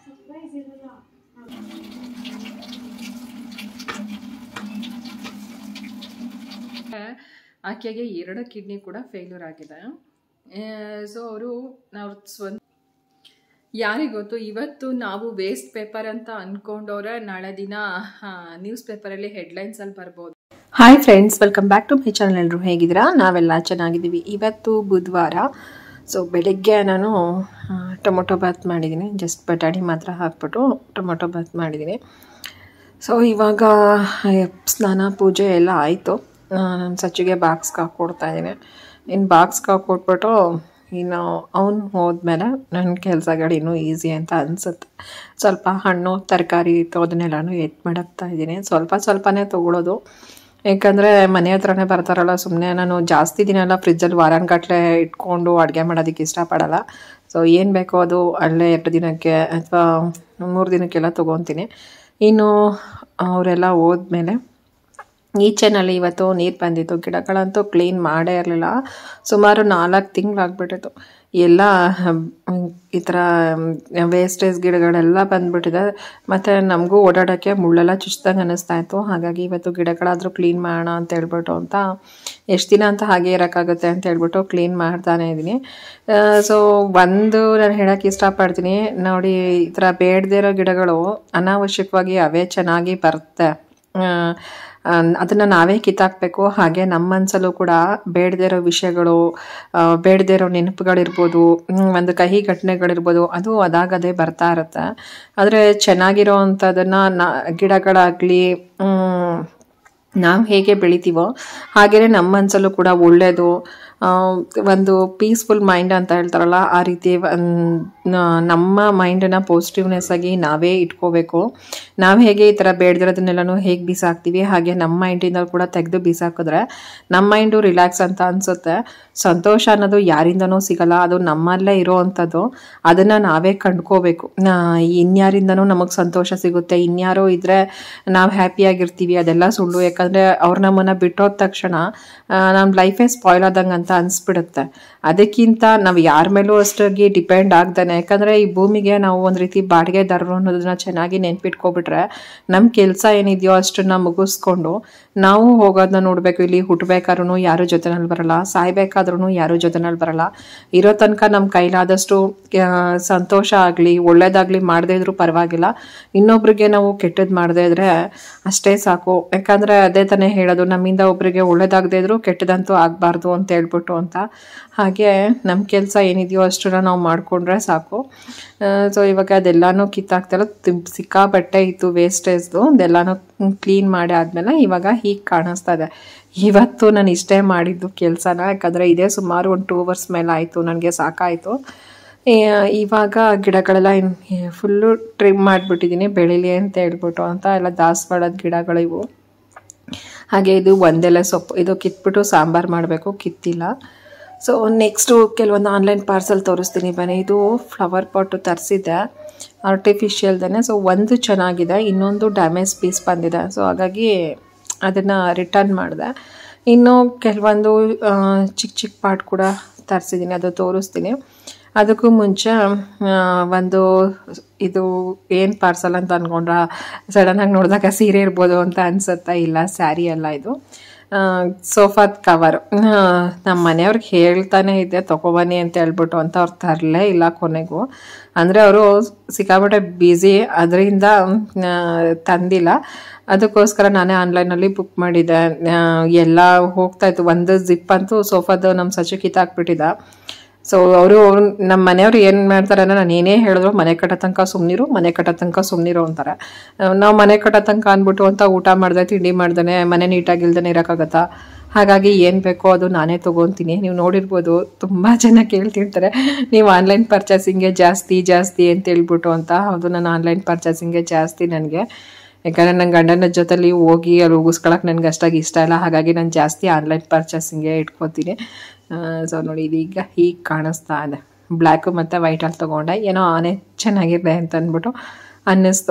ಆಕೆಗೆ 2 ಕಿಡ್ನಿ ಕೂಡ ಫೇಲ್ಯೂರ್ ಆಗಿದೆ. ಸೊ ಅವರು ನಾವು ಸ್ವಂತ ಯಾರಿಗೊತ್ತು, ಇವತ್ತು ನಾವು ವೇಸ್ಟ್ ಪೇಪರ್ ಅಂತ ಅಂದ್ಕೊಂಡವ್ರೆ ನಾಳೆ ದಿನ ನ್ಯೂಸ್ ಪೇಪರಲ್ಲಿ ಹೆಡ್ಲೈನ್ಸಲ್ಲಿ ಬರ್ಬೋದು. Hi friends, welcome back to my channel. ಎಲ್ಲರೂ ಹೇಗಿದ್ದೀರಾ? ನಾವೆಲ್ಲ ಚೆನ್ನಾಗಿದ್ದೀವಿ. ಇವತ್ತು ಬುಧವಾರ. ಸೊ ಬೆಳಿಗ್ಗೆ ನಾನು ಟೊಮೊಟೊ ಬಾತ್ ಮಾಡಿದ್ದೀನಿ. ಜಸ್ಟ್ ಬಟಾಣಿ ಮಾತ್ರ ಹಾಕ್ಬಿಟ್ಟು ಟೊಮೊಟೊ ಬಾತ್ ಮಾಡಿದ್ದೀನಿ. ಸೊ ಇವಾಗ ಸ್ನಾನ ಪೂಜೆ ಎಲ್ಲ ಆಯಿತು. ನಾನು ಸಚ್ಚಿಗೆ ಬಾಕ್ಸ್ಗೆ ಹಾಕ್ಕೊಡ್ತಾಯಿದ್ದೀನಿ. ಇನ್ನು ಬಾಕ್ಸ್ಗೆ ಹಾಕ್ಕೊಟ್ಬಿಟ್ಟು ಇನ್ನು ಅವನು ಹೋದ್ಮೇಲೆ ನನ್ನ ಕೆಲಸಗಳು ಇನ್ನೂ ಈಸಿ ಅಂತ ಅನಿಸುತ್ತೆ. ಸ್ವಲ್ಪ ಹಣ್ಣು ತರಕಾರಿ ಇತ್ತು, ಅದನ್ನೆಲ್ಲನೂ ಎತ್ತು ಮಾಡಾಕ್ತಾಯಿದ್ದೀನಿ. ಸ್ವಲ್ಪನೇ ತೊಗೊಳೋದು, ಯಾಕಂದರೆ ಮನೆ ಹತ್ರನೇ ಬರ್ತಾರಲ್ಲ. ಸುಮ್ಮನೆ ನಾನು ಜಾಸ್ತಿ ದಿನ ಎಲ್ಲ ಫ್ರಿಜ್ಜಲ್ಲಿ ವಾರಾನ್ಗಟ್ಲೆ ಇಟ್ಕೊಂಡು ಅಡುಗೆ ಮಾಡೋದಕ್ಕೆ ಇಷ್ಟಪಡಲ್ಲ. ಸೊ ಏನು ಬೇಕೋ ಅದು ಅಲ್ಲೇ 2 ದಿನಕ್ಕೆ ಅಥವಾ 3 ದಿನಕ್ಕೆಲ್ಲ ತೊಗೊತೀನಿ. ಇನ್ನು ಅವರೆಲ್ಲ ಹೋದ್ಮೇಲೆ ಈಚೆನಲ್ಲಿ ಇವತ್ತು ನೀರು ಬಂದಿತ್ತು. ಗಿಡಗಳಂತೂ ಕ್ಲೀನ್ ಮಾಡೇ ಇರಲಿಲ್ಲ. ಸುಮಾರು 4 ತಿಂಗಳಾಗ್ಬಿಟ್ಟಿತ್ತು. ಎಲ್ಲ ಈ ಥರ ವೇಸ್ಟೇಜ್ ಗಿಡಗಳೆಲ್ಲ ಬಂದುಬಿಟ್ಟಿದೆ. ಮತ್ತು ನಮಗೂ ಓಡಾಡೋಕ್ಕೆ ಮುಳ್ಳೆಲ್ಲ ಚುಚ್ಚಿದಂಗೆ ಅನ್ನಿಸ್ತಾಯಿತ್ತು. ಹಾಗಾಗಿ ಇವತ್ತು ಗಿಡಗಳಾದರೂ ಕ್ಲೀನ್ ಮಾಡೋಣ ಅಂತ ಹೇಳ್ಬಿಟ್ಟು ಎಷ್ಟು ದಿನ ಅಂತ ಹಾಗೆ ಇರೋಕ್ಕಾಗುತ್ತೆ ಅಂತ ಹೇಳ್ಬಿಟ್ಟು ಕ್ಲೀನ್ ಮಾಡ್ತಾನೆ ಇದ್ದೀನಿ. ಸೊ ನಾನು ಹೇಳೋಕ್ಕೆ ಇಷ್ಟಪಡ್ತೀನಿ ನೋಡಿ, ಈ ಥರ ಬೇಡದೇ ಇರೋ ಗಿಡಗಳು ಅನಾವಶ್ಯಕವಾಗಿ ಅವೇ ಚೆನ್ನಾಗಿ ಬರುತ್ತೆ. ಅದನ್ನು ನಾವೇ ಕಿತ್ತಾಕಬೇಕು. ಹಾಗೆ ನಮ್ಮ ಮನಸ್ಸಲ್ಲೂ ಕೂಡ ಬೇಡದೇ ಇರೋ ವಿಷಯಗಳು, ಬೇಡದೇ ಇರೋ ನೆನಪುಗಳಿರ್ಬೋದು, ಒಂದು ಕಹಿ ಘಟನೆಗಳಿರ್ಬೋದು, ಅದು ಅದಾಗದೇ ಬರ್ತಾ ಇರುತ್ತೆ. ಆದರೆ ಚೆನ್ನಾಗಿರೋ ಅಂಥದ್ದನ್ನು ಗಿಡಗಳಾಗಲಿ ನಾವು ಹೇಗೆ ಬೆಳಿತೀವೋ ಹಾಗೆಯೇ ನಮ್ಮ ಮನಸ್ಸಲ್ಲೂ ಕೂಡ ಒಳ್ಳೆಯದು, ಒಂದು ಪೀಸ್ಫುಲ್ ಮೈಂಡ್ ಅಂತ ಹೇಳ್ತಾರಲ್ಲ, ಆ ರೀತಿ ನಮ್ಮ ಮೈಂಡನ್ನು ಪಾಸಿಟಿವ್ನೆಸ್ ಆಗಿ ನಾವೇ ಇಟ್ಕೋಬೇಕು. ನಾವು ಹೇಗೆ ಈ ಥರ ಬೇಡದಿರೋದನ್ನೆಲ್ಲನೂ ಹೇಗೆ ಬಿಸಾಕ್ತೀವಿ, ಹಾಗೆ ನಮ್ಮ ಮೈಂಡಿಂದ ಕೂಡ ತೆಗೆದು ಬಿಸಾಕಿದ್ರೆ ನಮ್ಮ ಮೈಂಡು ರಿಲ್ಯಾಕ್ಸ್ ಅಂತ ಅನಿಸುತ್ತೆ. ಸಂತೋಷ ಅನ್ನೋದು ಯಾರಿಂದನೂ ಸಿಗಲ್ಲ, ಅದು ನಮ್ಮಲ್ಲೇ ಇರೋ ಅಂಥದ್ದು. ಅದನ್ನು ನಾವೇ ಕಂಡ್ಕೋಬೇಕು. ಇನ್ಯಾರಿಂದನೂ ನಮಗೆ ಸಂತೋಷ ಸಿಗುತ್ತೆ, ಇನ್ಯಾರೋ ಇದ್ದರೆ ನಾವು ಹ್ಯಾಪಿಯಾಗಿರ್ತೀವಿ, ಅದೆಲ್ಲ ಸುಳ್ಳು. ಯಾಕಂದರೆ ಅವ್ರು ನಮ್ಮನ್ನು ಬಿಟ್ಟೋದ ತಕ್ಷಣ ನಮ್ಮ ಲೈಫೇ ಸ್ಪಾಯ್ಲ್ ಆದಂಗೆ ಅಂತ ಅನಿಸ್ಬಿಡುತ್ತೆ. ಅದಕ್ಕಿಂತ ನಾವು ಯಾರ ಮೇಲೂ ಅಷ್ಟಾಗಿ ಡಿಪೆಂಡ್ ಆಗ್ದಾನೆ, ಯಾಕಂದರೆ ಈ ಭೂಮಿಗೆ ನಾವು ಒಂದು ರೀತಿ ಬಾಡಿಗೆದಾರರು ಅನ್ನೋದನ್ನ ಚೆನ್ನಾಗಿ ನೆನ್ಪಿಟ್ಕೊಬಿಟ್ರೆ ನಮ್ಮ ಕೆಲಸ ಏನಿದೆಯೋ ಅಷ್ಟನ್ನು ಮುಗಿಸ್ಕೊಂಡು ನಾವು ಹೋಗೋದನ್ನ ನೋಡಬೇಕು. ಇಲ್ಲಿ ಹುಟ್ಟಬೇಕಾದ್ರೂ ಯಾರು ಜೊತೆನಲ್ಲಿ ಬರಲ್ಲ, ಸಾಯ್ಬೇಕಾದ್ರೂ ಯಾರು ಜೊತೆನಲ್ಲಿ ಬರಲ್ಲ. ಇರೋ ತನಕ ನಮ್ಮ ಕೈಲಾದಷ್ಟು ಸಂತೋಷ ಆಗಲಿ ಒಳ್ಳೇದಾಗಲಿ ಮಾಡದೇ ಇದ್ರೂ ಪರವಾಗಿಲ್ಲ. ಇನ್ನೊಬ್ರಿಗೆ ನಾವು ಕೆಟ್ಟದ್ದು ಮಾಡದೇ ಇದ್ರೆ ಅಷ್ಟೇ ಸಾಕು. ಯಾಕಂದರೆ ಅದೇ ತಾನೇ ಹೇಳೋದು, ನಮ್ಮಿಂದ ಒಬ್ರಿಗೆ ಒಳ್ಳೇದಾಗದೇ ಇದ್ರೂ ಕೆಟ್ಟದಂತೂ ಆಗಬಾರ್ದು ಅಂತ ಹೇಳ್ಬಿಟ್ಟು ಅಂತ. ಹಾಗೆ ನಮ್ಮ ಕೆಲಸ ಏನಿದೆಯೋ ಅಷ್ಟನ್ನು ನಾವು ಮಾಡಿಕೊಂಡ್ರೆ ಸಾಕು. ಸೊ ಇವಾಗ ಅದೆಲ್ಲನೂ ಕಿತ್ತಾಕ್ತಾರೋ ಸಿಕ್ಕಾಬಟ್ಟೆ ಇತ್ತು ವೇಸ್ಟೇಜ್ದು, ಅದೆಲ್ಲನೂ ಕ್ಲೀನ್ ಮಾಡಿ ಆದಮೇಲೆ ಇವಾಗ ಹೀಗೆ ಕಾಣಿಸ್ತಾ ಇದೆ. ಇವತ್ತು ನಾನು ಇಷ್ಟೇ ಮಾಡಿದ್ದು ಕೆಲಸನ, ಯಾಕಂದರೆ ಇದೇ ಸುಮಾರು ಒಂದು 2 ಅವರ್ಸ್ ಮೇಲೆ ಆಯಿತು, ನನಗೆ ಸಾಕಾಯಿತು. ಇವಾಗ ಗಿಡಗಳೆಲ್ಲ ಫುಲ್ಲು ಟ್ರಿಮ್ ಮಾಡಿಬಿಟ್ಟಿದ್ದೀನಿ ಬೆಳೀಲಿ ಅಂತ ಹೇಳ್ಬಿಟ್ಟು ಅಂತ. ಎಲ್ಲ ದಾಸವಾಳದ ಗಿಡಗಳಿವು. ಹಾಗೆ ಇದು ಒಂದೆಲೆ ಸೊಪ್ಪು, ಇದು ಕಿತ್ಬಿಟ್ಟು ಸಾಂಬಾರು ಮಾಡಬೇಕು, ಕಿತ್ತಿಲ್ಲ. ಸೊ ನೆಕ್ಸ್ಟು ಕೆಲವೊಂದು ಆನ್ಲೈನ್ ಪಾರ್ಸಲ್ ತೋರಿಸ್ತೀನಿ ಬನ್ನಿ. ಇದು ಫ್ಲವರ್ ಪಾಟು ತರಿಸಿದ್ದೆ ಆರ್ಟಿಫಿಷಿಯಲ್ದೇ. ಸೊ ಒಂದು ಚೆನ್ನಾಗಿದೆ, ಇನ್ನೊಂದು ಡ್ಯಾಮೇಜ್ ಪೀಸ್ ಬಂದಿದೆ. ಸೊ ಹಾಗಾಗಿ ಅದನ್ನು ರಿಟರ್ನ್ ಮಾಡಿದೆ. ಇನ್ನು ಕೆಲವೊಂದು ಚಿಕ್ಕ ಪಾಟ್ ಕೂಡ ತರಿಸಿದ್ದೀನಿ, ಅದು ತೋರಿಸ್ತೀನಿ. ಅದಕ್ಕೂ ಮುಂಚೆ ಒಂದು ಇದು ಏನು ಪಾರ್ಸಲ್ ಅಂತ ಅಂದ್ಕೊಂಡ್ರೆ ಸಡನ್ನಾಗಿ ನೋಡಿದಾಗ ಸೀರೆ ಇರ್ಬೋದು ಅಂತ ಅನಿಸುತ್ತಾ, ಇಲ್ಲ ಸ್ಯಾರಿ ಅಲ್ಲ, ಇದು ಸೋಫಾದ ಕವರು. ನಮ್ಮ ಮನೆಯವ್ರಿಗೆ ಹೇಳ್ತಾನೆ ಇದ್ದೆ ತೊಗೊಬನ್ನಿ ಅಂತ ಹೇಳ್ಬಿಟ್ಟು ಅಂತ. ಅವ್ರು ತರಲೇ ಇಲ್ಲ ಕೊನೆಗೂ. ಅಂದರೆ ಅವರು ಸಿಕ್ಕಾಪಟ್ಟೆ ಬ್ಯುಸಿ, ಅದರಿಂದ ತಂದಿಲ್ಲ. ಅದಕ್ಕೋಸ್ಕರ ನಾನೇ ಆನ್ಲೈನಲ್ಲಿ ಬುಕ್ ಮಾಡಿದ್ದೆ. ಎಲ್ಲ ಹೋಗ್ತಾಯಿತ್ತು. ಒಂದು ಜಿಪ್ ಅಂತೂ ಸೋಫಾದು ನಮ್ಮ ಸಚ್ಚು ಕಿತ್ತಾಕ್ಬಿಟ್ಟಿದ್ದ. ಸೊ ಅವರು ನಮ್ಮ ಮನೆಯವ್ರು ಏನು ಮಾಡ್ತಾರೆ ಅಂದರೆ, ನಾನು ಏನೇ ಹೇಳಿದ್ರು ಮನೆ ಕಟ್ಟೋ ತನಕ ಸುಮ್ಮನಿರು ಅಂತಾರೆ. ನಾವು ಮನೆ ಕಟ್ಟೋ ತನಕ ಅಂದ್ಬಿಟ್ಟು ಅಂತ ಊಟ ಮಾಡ್ದೆ ತಿಂಡಿ ಮಾಡ್ದೇ ಮನೆ ನೀಟಾಗಿಲ್ದೇ ಇರೋಕ್ಕಾಗತ್ತಾ? ಹಾಗಾಗಿ ಏನು ಬೇಕೋ ಅದು ನಾನೇ ತೊಗೊತೀನಿ. ನೀವು ನೋಡಿರ್ಬೋದು, ತುಂಬ ಜನ ಕೇಳ್ತಿರ್ತಾರೆ ನೀವು ಆನ್ಲೈನ್ ಪರ್ಚೇಸಿಂಗೇ ಜಾಸ್ತಿ ಅಂತ ಹೇಳ್ಬಿಟ್ಟು ಅಂತ. ಹೌದು, ನಾನು ಆನ್ಲೈನ್ ಪರ್ಚೇಸಿಂಗೇ ಜಾಸ್ತಿ ನನಗೆ. ಯಾಕಂದರೆ ನನ್ನ ಗಂಡನ ಜೊತೆಲಿ ಹೋಗಿ ಅಲ್ಲಿ ಉಗಿಸ್ಕೊಳಕ್ಕೆ ನನಗೆ ಅಷ್ಟಾಗಿ ಇಷ್ಟ ಇಲ್ಲ. ಹಾಗಾಗಿ ನಾನು ಜಾಸ್ತಿ ಆನ್ಲೈನ್ ಪರ್ಚೇಸಿಂಗೇ ಇಟ್ಕೋತೀನಿ. ಸೊ ನೋಡಿ, ಇದೀಗ ಹೀಗೆ ಕಾಣಿಸ್ತಾ ಇದೆ. ಬ್ಲ್ಯಾಕು ಮತ್ತು ವೈಟಲ್ಲಿ ತೊಗೊಂಡೆ. ಏನೋ ಆನೆ ಚೆನ್ನಾಗಿದೆ ಅಂತ ಅಂದ್ಬಿಟ್ಟು ಅನ್ನಿಸ್ತು.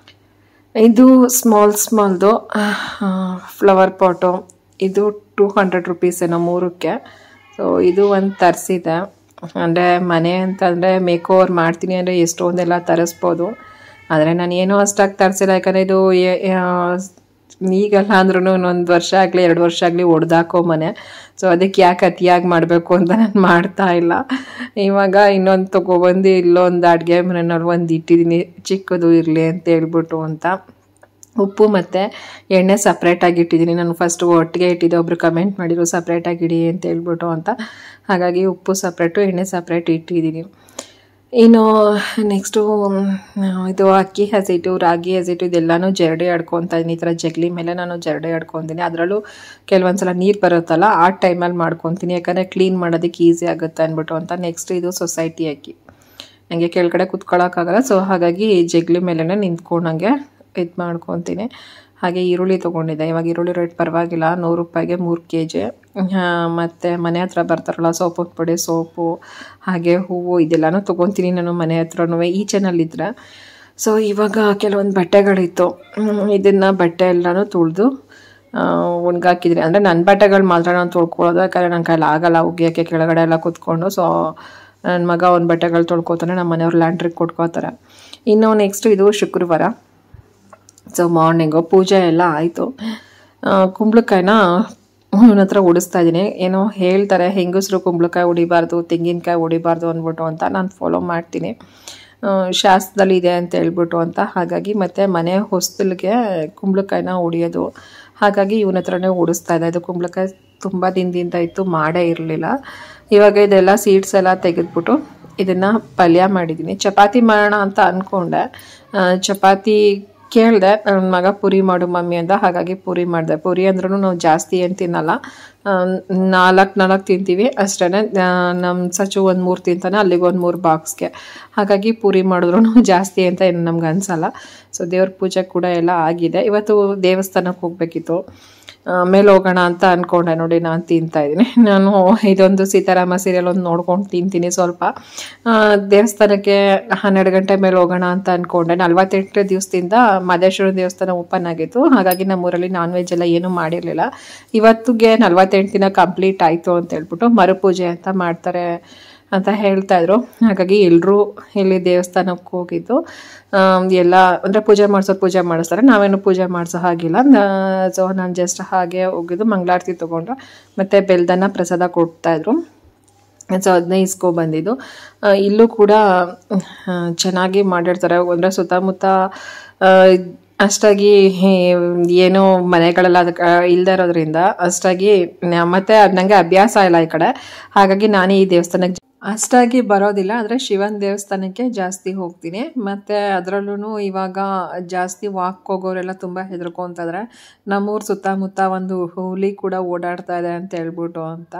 ಇದು ಸ್ಮಾಲ್ದು ಫ್ಲವರ್ ಪಾಟು. ಇದು 200 ರೂಪೀಸ್ ಏನೋ 3ಕ್ಕೆ. ಸೊ ಇದು ಒಂದು ತರಿಸಿದೆ. ಅಂದರೆ ಮನೆ ಅಂತಂದರೆ ಮೇಕ್ ಓವರ್ ಮಾಡ್ತೀನಿ ಅಂದರೆ ಎಷ್ಟೊಂದೆಲ್ಲ ತರಿಸ್ಬೋದು. ಆದರೆ ನಾನು ಏನೂ ಅಷ್ಟಾಗಿ ತರಿಸಿಲ್ಲ, ಯಾಕಂದರೆ ಇದು ಈಗಲ್ಲ ಅಂದ್ರೂ ಒಂದು ವರ್ಷ ಆಗಲಿ 2 ವರ್ಷ ಆಗಲಿ ಹೊಡೆದಾಕೋ ಮನೆ. ಸೊ ಅದಕ್ಕೆ ಯಾಕೆ ಅತಿಯಾಗಿ ಮಾಡಬೇಕು ಅಂತ ನಾನು ಮಾಡ್ತಾ ಇಲ್ಲ. ಇವಾಗ ಇನ್ನೊಂದು ತೊಗೊಬಂದು ಇಲ್ಲೊಂದು ಅಡುಗೆ ಮನೆಯಲ್ಲಿ ಒಂದು ಇಟ್ಟಿದ್ದೀನಿ, ಚಿಕ್ಕದು ಇರಲಿ ಅಂತ ಹೇಳ್ಬಿಟ್ಟು ಅಂತ. ಉಪ್ಪು ಮತ್ತು ಎಣ್ಣೆ ಸಪ್ರೇಟಾಗಿ ಇಟ್ಟಿದ್ದೀನಿ. ನಾನು ಫಸ್ಟು ಒಟ್ಟಿಗೆ ಇಟ್ಟಿದ್ದೆ, ಒಬ್ಬರು ಕಮೆಂಟ್ ಮಾಡಿದ್ರು ಸಪ್ರೇಟಾಗಿ ಇಡಿ ಅಂತ ಹೇಳ್ಬಿಟ್ಟು ಅಂತ. ಹಾಗಾಗಿ ಉಪ್ಪು ಸಪ್ರೇಟು ಎಣ್ಣೆ ಸಪ್ರೇಟ್ ಇಟ್ಟಿದ್ದೀನಿ. ಇನ್ನು ನೆಕ್ಸ್ಟು ಇದು ಅಕ್ಕಿ ಹಸಿಟ್ಟು, ರಾಗಿ ಹಸಿಟ್ಟು ಇದೆಲ್ಲನೂ ಜರಡಿ ಆಡ್ಕೊತಾ ಇದ್ದೀನಿ. ಈ ಥರ ಜಗಲಿ ಮೇಲೆ ನಾನು ಜರಡಿ ಆಡ್ಕೊತೀನಿ. ಅದರಲ್ಲೂ ಕೆಲವೊಂದು ಸಲ ನೀರು ಬರುತ್ತಲ್ಲ ಆ ಟೈಮಲ್ಲಿ ಮಾಡ್ಕೊತೀನಿ, ಯಾಕಂದರೆ ಕ್ಲೀನ್ ಮಾಡೋದಕ್ಕೆ ಈಸಿ ಆಗುತ್ತೆ ಅಂದ್ಬಿಟ್ಟು ಅಂತ. ನೆಕ್ಸ್ಟ್ ಇದು ಸೊಸೈಟಿ ಅಕ್ಕಿ, ನನಗೆ ಕೆಳಗಡೆ ಕುತ್ಕೊಳ್ಳೋಕ್ಕಾಗಲ್ಲ, ಸೊ ಹಾಗಾಗಿ ಜಗಲಿ ಮೇಲೇ ನಿಂತ್ಕೊಂಡಂಗೆ ಇದು ಮಾಡ್ಕೊತೀನಿ. ಹಾಗೆ ಈರುಳ್ಳಿ ತೊಗೊಂಡಿದ್ದೆ. ಇವಾಗ ಈರುಳ್ಳಿ ರೇಟ್ ಪರವಾಗಿಲ್ಲ, 100 ರೂಪಾಯಿಗೆ 3 kg. ಮತ್ತು ಮನೆ ಹತ್ರ ಬರ್ತಾರಲ್ಲ ಸೋಪಿನ ಪುಡಿ, ಸೋಪು, ಹಾಗೆ ಹೂವು ಇದೆಲ್ಲನೂ ತೊಗೊತೀನಿ ನಾನು ಮನೆ ಹತ್ರನೂ ಈ ಚಾನಲ್ಲಿದ್ದರೆ. ಸೊ ಇವಾಗ ಕೆಲವೊಂದು ಬಟ್ಟೆಗಳಿತ್ತು, ಇದನ್ನು ಬಟ್ಟೆ ಎಲ್ಲನೂ ತುಳಿದು ಒಣಗಾಕಿದ್ದೀನಿ. ಅಂದರೆ ನನ್ನ ಬಟ್ಟೆಗಳು ಮಾತ್ರ ನಾನು ತೊಳ್ಕೊಳ್ಳೋದು, ಯಾಕಂದರೆ ನನ್ನ ಕೈಲಿ ಆಗಲ್ಲ ಒಗೆಯೋಕ್ಕೆ ಕೆಳಗಡೆ ಎಲ್ಲ ಕೂತ್ಕೊಂಡು. ಸೊ ನನ್ನ ಮಗ ಒಂದು ಬಟ್ಟೆಗಳು ತೊಳ್ಕೊತಾನೆ, ನಮ್ಮ ಮನೆಯವ್ರು ಲ್ಯಾಂಡ್ರಿಗೆ ಕೊಟ್ಕೋತಾರೆ. ಇನ್ನು ನೆಕ್ಸ್ಟು ಇದು ಶುಕ್ರವಾರ. ಸೊ ಮಾರ್ನಿಂಗು ಪೂಜೆ ಎಲ್ಲ ಆಯಿತು. ಕುಂಬಳಕಾಯಿನ ಇವನ ಹತ್ರ ಉಡಿಸ್ತಾ ಇದ್ದೀನಿ. ಏನೋ ಹೇಳ್ತಾರೆ ಹೆಂಗಸರು ಕುಂಬಳಕಾಯಿ ಹೊಡಿಬಾರ್ದು, ತೆಂಗಿನಕಾಯಿ ಹೊಡಿಬಾರ್ದು ಅಂದ್ಬಿಟ್ಟು ಅಂತ. ನಾನು ಫಾಲೋ ಮಾಡ್ತೀನಿ, ಶಾಸ್ತ್ರದಲ್ಲಿ ಇದೆ ಅಂತ ಹೇಳ್ಬಿಟ್ಟು ಅಂತ. ಹಾಗಾಗಿ ಮತ್ತು ಮನೆ ಹೊಸ್ತಿಲ್ಗೆ ಕುಂಬಳಕಾಯಿನ ಹೊಡಿಯೋದು, ಹಾಗಾಗಿ ಇವನ ಹತ್ರನೇ ಉಡಿಸ್ತಾ ಇದೆ. ಇದು ಕುಂಬಳಕಾಯಿ ತುಂಬ ದಿನದಿಂದ ಇತ್ತು, ಮಾಡೇ ಇರಲಿಲ್ಲ. ಇವಾಗ ಇದೆಲ್ಲ ಸೀಡ್ಸ್ ಎಲ್ಲ ತೆಗೆದ್ಬಿಟ್ಟು ಇದನ್ನು ಪಲ್ಯ ಮಾಡಿದ್ದೀನಿ. ಚಪಾತಿ ಮಾಡೋಣ ಅಂತ ಅಂದ್ಕೊಂಡೆ, ಚಪಾತಿ ಕೇಳಿದೆ ನನ್ನ ಮಗ ಪೂರಿ ಮಾಡು ಮಮ್ಮಿ ಅಂತ. ಹಾಗಾಗಿ ಪೂರಿ ಮಾಡಿದೆ. ಪೂರಿ ಅಂದ್ರೂ ನಾವು ಜಾಸ್ತಿ ಏನು ತಿನ್ನಲ್ಲ, 4 ತಿಂತೀವಿ ಅಷ್ಟೇ. ನಮ್ಮ ಸಚು ಒಂದು 3 ತಿಂತಾನೆ, ಅಲ್ಲಿಗೆ ಒಂದು 3 ಬಾಕ್ಸ್ಗೆ. ಹಾಗಾಗಿ ಪೂರಿ ಮಾಡಿದ್ರು ಜಾಸ್ತಿ ಅಂತ ಏನು ನಮ್ಗೆ ಅನಿಸಲ್ಲ. ಸೊ ದೇವ್ರ ಪೂಜೆ ಕೂಡ ಎಲ್ಲ ಆಗಿದೆ. ಇವತ್ತು ದೇವಸ್ಥಾನಕ್ಕೆ ಹೋಗಬೇಕಿತ್ತು, ಮೇಲೆ ಹೋಗೋಣ ಅಂತ ಅಂದ್ಕೊಂಡೆ. ನೋಡಿ ನಾನು ತಿಂತಾಯಿದ್ದೀನಿ. ನಾನು ಇದೊಂದು ಸೀತಾರಾಮ ಸೀರಿಯಲ್ ಒಂದು ನೋಡ್ಕೊಂಡು ತಿಂತೀನಿ ಸ್ವಲ್ಪ. ದೇವಸ್ಥಾನಕ್ಕೆ 12 ಗಂಟೆ ಮೇಲೆ ಹೋಗೋಣ ಅಂತ ಅಂದ್ಕೊಂಡೆ. 48 ದಿವಸದಿಂದ ಮಹದೇಶ್ವರ ದೇವಸ್ಥಾನ ಓಪನ್ ಆಗಿತ್ತು, ಹಾಗಾಗಿ ನಮ್ಮೂರಲ್ಲಿ ನಾನ್ ವೆಜ್ ಎಲ್ಲ ಏನೂ ಮಾಡಿರಲಿಲ್ಲ. ಇವತ್ತಿಗೆ 48 ದಿನ ಕಂಪ್ಲೀಟ್ ಆಯಿತು ಅಂತ ಹೇಳ್ಬಿಟ್ಟು ಮರುಪೂಜೆ ಅಂತ ಮಾಡ್ತಾರೆ ಅಂತ ಹೇಳ್ತಾಯಿದ್ರು. ಹಾಗಾಗಿ ಎಲ್ಲರೂ ಇಲ್ಲಿ ದೇವಸ್ಥಾನಕ್ಕೆ ಹೋಗಿದ್ದು. ಎಲ್ಲ ಅಂದರೆ ಪೂಜೆ ಮಾಡಿಸ್ತಾರೆ, ನಾವೇನು ಪೂಜೆ ಮಾಡಿಸೋ ಹಾಗಿಲ್ಲ. ಸೊ ನಾನು ಜಸ್ಟ್ ಹಾಗೆ ಹೋಗಿದ್ದು, ಮಂಗಳಾರತಿ ತೊಗೊಂಡು ಮತ್ತು ಬೆಲ್ದನ್ನ ಪ್ರಸಾದ ಕೊಡ್ತಾಯಿದ್ರು. ಸೊ ಅದನ್ನೇ ಇಸ್ಕೊಬಂದಿದ್ದು. ಇಲ್ಲೂ ಕೂಡ ಚೆನ್ನಾಗಿ ಮಾಡಿರ್ತಾರೆ. ಅಂದರೆ ಸುತ್ತಮುತ್ತ ಅಷ್ಟಾಗಿ ಏನೋ ಮನೆಗಳೆಲ್ಲ ಅದಕ್ಕೆ ಇಲ್ಲದೆ ಇರೋದ್ರಿಂದ ಅಷ್ಟಾಗಿ ಮತ್ತು ನನಗೆ ಅಭ್ಯಾಸ ಇಲ್ಲ ಈ ಕಡೆ. ಹಾಗಾಗಿ ನಾನು ಈ ದೇವಸ್ಥಾನಕ್ಕೆ ಅಷ್ಟಾಗಿ ಬರೋದಿಲ್ಲ, ಆದರೆ ಶಿವನ ದೇವಸ್ಥಾನಕ್ಕೆ ಜಾಸ್ತಿ ಹೋಗ್ತೀನಿ. ಮತ್ತು ಅದರಲ್ಲೂ ಇವಾಗ ಜಾಸ್ತಿ ವಾಕ್ ಹೋಗೋರೆಲ್ಲ ತುಂಬ ಹೆದರ್ಕೊತಿದ್ರೆ, ನಮ್ಮೂರು ಸುತ್ತಮುತ್ತ ಒಂದು ಹುಲಿ ಕೂಡ ಓಡಾಡ್ತಾ ಇದೆ ಅಂತ ಹೇಳ್ಬಿಟ್ಟು ಅಂತ.